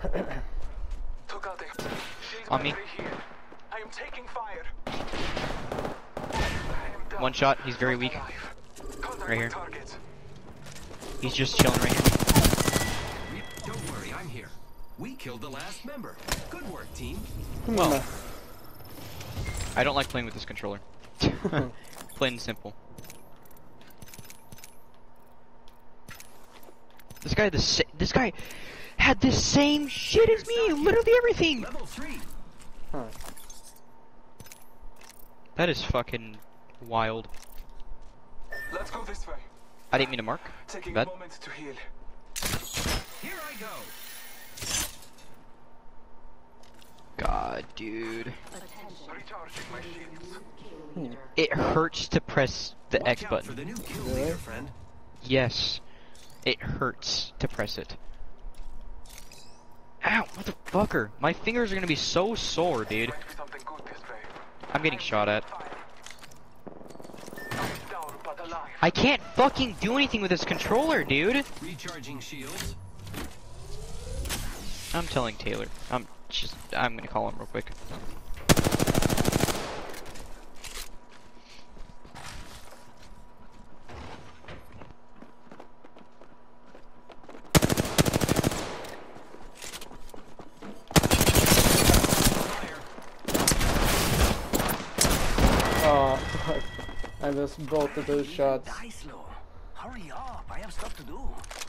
Took out the On me. here. I am taking fire. One shot. He's very weak. Contact Right here. target. He's just chilling right here. Don't worry, I'm here. We killed the last member. Good work, team. Well, I don't like playing with this controller. Plain and simple. This guy had the same shit as me. Literally everything. Level 3. Huh. That is fucking wild. Let's go this way. I didn't mean to mark. Taking Bad. a moment to heal. Here I go. God, dude. Recharging my shields. It hurts to press the Watch X out button. for the new kill leader, friend. Yes. It hurts to press it. Ow, motherfucker. My fingers are gonna be so sore, dude. Might be something good this way. I'm getting shot at. Fire. I'm down but alive. I can't fucking do anything with this controller, dude. Recharging shields. I'm telling Taylor. I'm gonna call him real quick. Oh, fuck. I missed both of those shots. Die slow. Hurry up, I have stuff to do.